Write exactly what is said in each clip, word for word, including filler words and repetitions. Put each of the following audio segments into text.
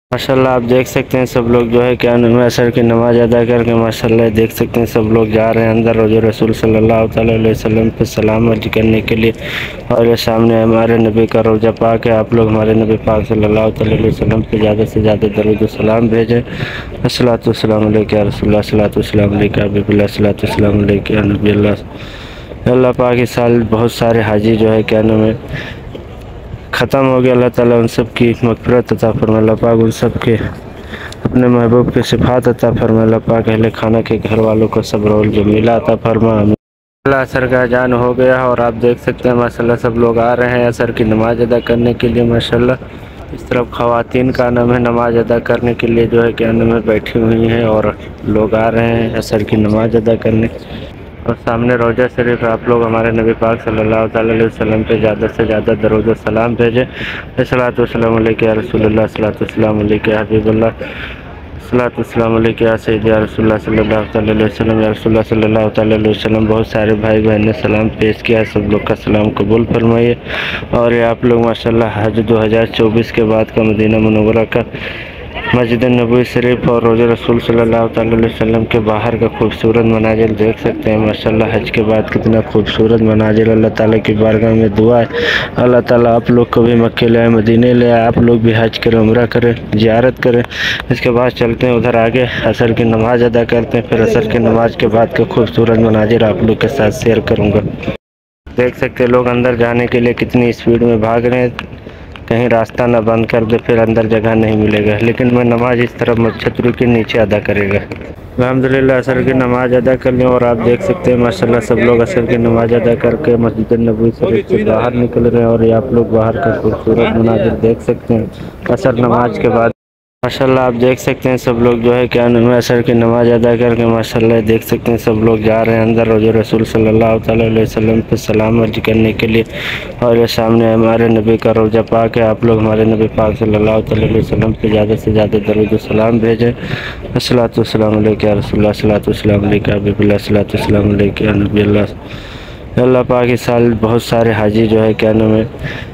माशाल्लाह आप देख सकते हैं सब लोग जो है क्या नाम है असर की नमाज़ अदा करके माशाल्लाह देख सकते हैं सब लोग जा रहे हैं अंदर रोज़े रसूल सल्लल्लाहु अलैहि वसल्लम पे सलाम अर्ज करने के लिए। और ये सामने हमारे नबी का रोज़ा पाक है। आप लोग हमारे नबी पाक सल्लल्लाहु अलैहि वसल्लम पे ज़्यादा से ज़्यादा दरूद व सलाम भेजें। अस्सलातु वस्सलामु अलैका या रसूलल्लाह, अस्सलातु वस्सलामु अलैका या हबीबल्लाह, अस्सलातु वस्सलामु अलैका या नबी अल्लाह। अल्लाह पाक इस साल बहुत सारे हाजी जो है क्या नाम है ख़त्म हो गया। अल्लाह ताला उन सब की मग़फ़िरत अता फरमाए। अल्लाह पाक उन सब के अपने महबूब के सिफ़ात अता फरमाए। अल्लाह पाक अहले खाना के घर वालों को सब्र और जमीला अता फरमाए। अल्लाह असर का अजान हो गया और आप देख सकते हैं माशाल्लाह सब लोग आ रहे हैं असर की नमाज़ अदा करने के लिए। माशाल्लाह इस तरफ ख़वातीन का नाम है नमाज़ अदा करने के लिए जो है क्या नाम है बैठी हुई हैं और लोग आ रहे हैं असर की नमाज़ अदा करने। और सामने रोज़ा शरीफ आप लोग हमारे नबी पाक सल्लल्लाहु अलैहि वसल्लम पे ज़्यादा से ज़्यादा दरूद व सलाम भेजें। अस्सलातु वस्सलामु अलैका या रसूलल्लाह, अस्सलातु वस्सलामु अलैका या हबीबल्लाह, अस्सलातु वस्सलामु अलैका या सय्यदी या रसूलल्लाह सल्लल्लाहु अलैहि वसल्लम या रसूलल्लाह सल्लल्लाहु अलैहि वसल्लम। बहुत सारे भाई बहन ने सलाम पेश किया, सब लोग का सलाम कबूल फरमाइए। और ये आप लोग माशाल्लाह हज दो हज़ार चौबीस के बाद का मदीना मुनव्वरा का मस्जिद नबवी शरीफ और रोज़े रसूल सल्लल्लाहु अलैहि वसल्लम के बाहर का खूबसूरत मनाजिर देख सकते हैं। माशाल्लाह हज के बाद कितना खूबसूरत मनाजिर। अल्लाह ताला की बारगाह में दुआ है अल्लाह ताला आप लोग को भी मक्के ले आए, मदीने ले आए, आप लोग भी हज करें, उम्रा करें, ज़ियारत करें। इसके बाद चलते हैं उधर आगे असर की नमाज़ अदा करते हैं, फिर असर की नमाज़ के बाद का खूबसूरत मनाजिर आप लोग के साथ शेयर करूँगा। देख सकते हैं लोग अंदर जाने के लिए कितनी स्पीड में भाग रहे हैं, कहीं रास्ता ना बंद कर दे फिर अंदर जगह नहीं मिलेगा। लेकिन मैं नमाज इस तरफ छतरी के नीचे अदा करेगा। अल्हम्दुलिल्लाह असर की नमाज अदा कर लें और आप देख सकते हैं माशाल्लाह सब लोग असर की नमाज अदा करके मस्जिद नबवी शरीफ से बाहर निकल रहे हैं। और ये आप लोग बाहर का खूबसूरत मनाजिर देख सकते हैं असर नमाज के बाद। माशाल्लाह आप देख सकते हैं सब लोग जो है क्या नाम है असर की नमाज़ अदा करके माशाल्लाह देख सकते हैं सब लोग जा रहे हैं अंदर रोज़े रसूल सल्लल्लाहु अलैहि वसल्लम पे सलाम अर्ज करने के लिए। और ये सामने हमारे नबी का रोज़ा पाक है। आप लोग हमारे नबी पाक सल्लल्लाहु अलैहि वसल्लम पे ज़्यादा से ज़्यादा दरूद व सलाम भेजें। अस्सलातु वस्सलामु अलैका या रसूलल्लाह, अस्सलातु वस्सलामु अलैका या हबीबल्लाह, अस्सलातु वस्सलामु अलैका या नबी अल्लाह। अल्लाह पाक इस साल बहुत सारे हाजी जो है क्या नाम है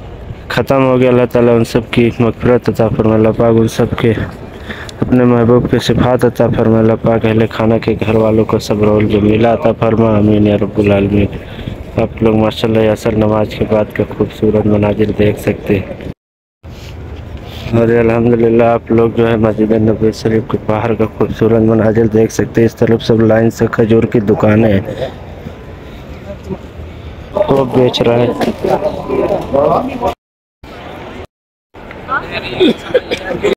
ख़त्म हो गया। अल्लाह ताला उन सब की मग़फ़िरत अता फरमाए। अल्लाह पाक उन सब के अपने महबूब के सिफ़ात अता फरमाए। अल्लाह पाक अहले खाना के घर वालों को सब्र और जमीला अता फरमाए। आमीन या रब्बुल आलमीन। आप लोग माशाल्लाह असर नमाज के बाद का खूबसूरत मनाजिर देख सकते हैं। और अल्हम्दुलिल्लाह आप लोग जो है मस्जिद नबवी शरीफ के बाहर का खूबसूरत मनाजिर देख सकते हैं। इस तरफ सब लाइन से खजूर की दुकानें हैं, वो बेच रहा है।